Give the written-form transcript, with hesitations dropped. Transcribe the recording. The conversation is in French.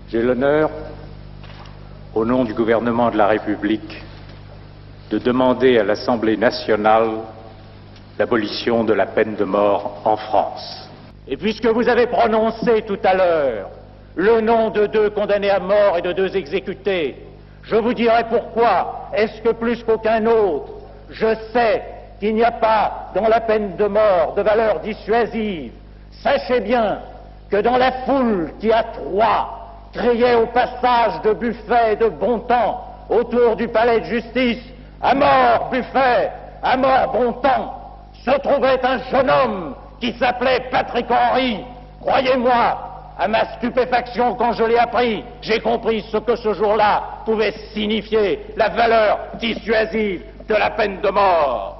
J'ai l'honneur, au nom du gouvernement de la République, de demander à l'Assemblée nationale l'abolition de la peine de mort en France. Et puisque vous avez prononcé tout à l'heure le nom de 2 condamnés à mort et de 2 exécutés, je vous dirai pourquoi. Est-ce que plus qu'aucun autre, je sais qu'il n'y a pas dans la peine de mort de valeur dissuasive. Sachez bien que dans la foule qui à Troyes criait au passage de Buffet et de Bontemps autour du palais de justice « À mort Buffet, à mort Bontemps !» se trouvait un jeune homme qui s'appelait Patrick Henry. Croyez-moi, à ma stupéfaction quand je l'ai appris, j'ai compris ce que ce jour-là pouvait signifier, la valeur dissuasive de la peine de mort.